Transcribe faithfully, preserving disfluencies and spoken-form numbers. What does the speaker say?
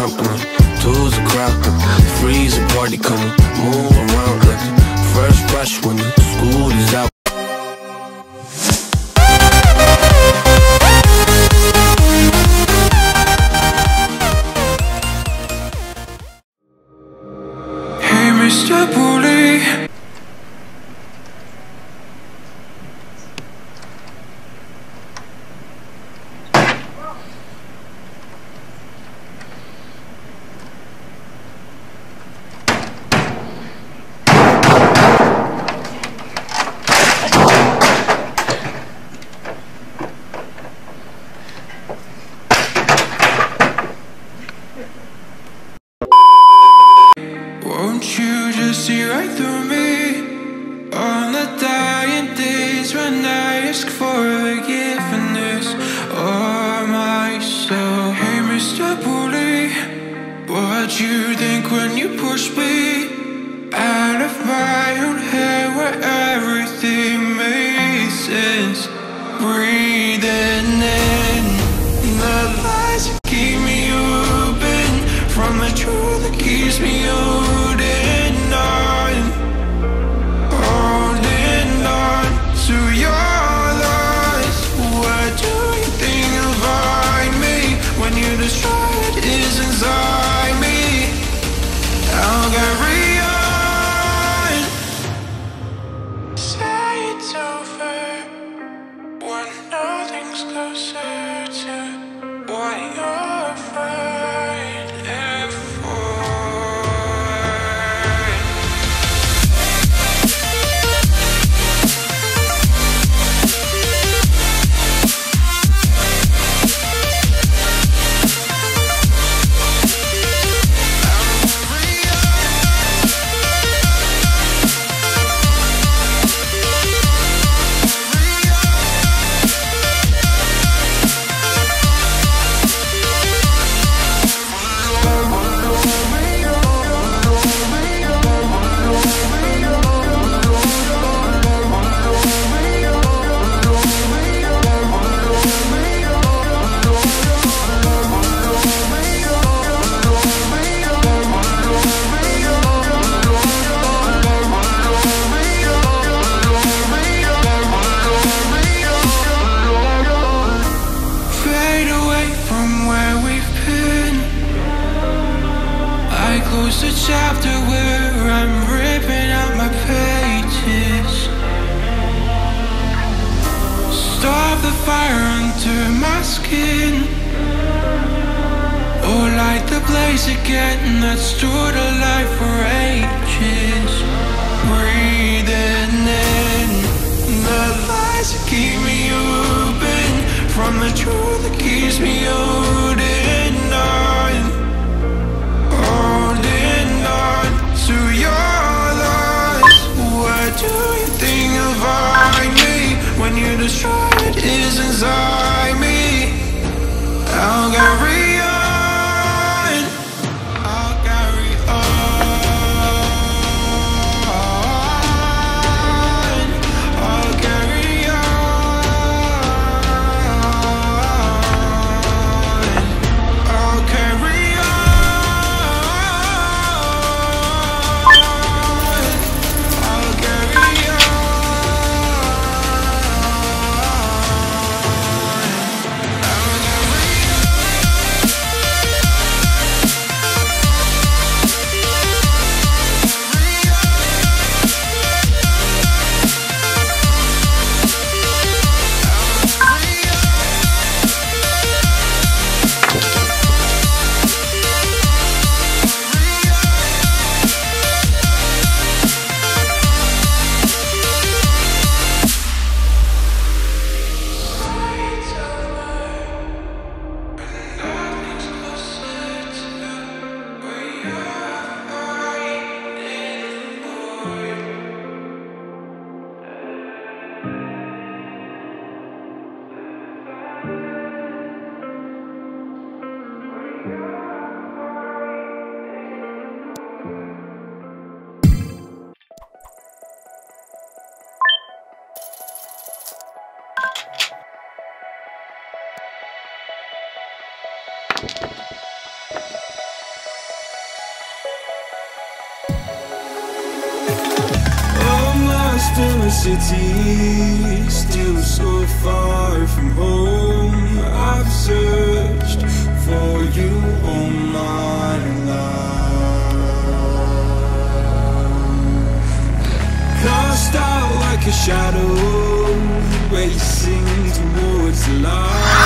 company. Tools are crowded, freeze a party coming. Move around like the first rush when the school is out. Hey Mister Bully, won't you just see right through me? On the dying days when I ask for forgiveness of myself. Hey Mister Bully, what'd you think when you pushed me out of my own head where everything made sense? Breathing in the lies that keep me open from the truth that keeps me holding on, holding on to your lies. What do you think you'll find me when you destroy what is inside me? I'll carry on. Say it's over when nothing's closer to what you're fighting for. Fade away from where we've been. I close the chapter where I'm ripping out my pages. Stop the fire under my skin. Oh, light the blaze again that stood alive for ages. Breathing in the lies that keep me open from the truth that keeps me holding on, holding on to your lies. What do you think you'll find me when you destroy what is inside me? I'll carry on, I'll carry on, I'll carry on, I'll carry on, I'll carry on. city, still so far from home. I've searched for you all my life. Cast out like a shadow, racing towards the light.